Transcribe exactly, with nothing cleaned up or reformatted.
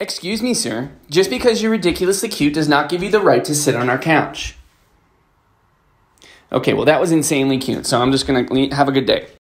Excuse me, sir. Just because you're ridiculously cute does not give you the right to sit on our couch. Okay, well, that was insanely cute, so I'm just going to have a good day.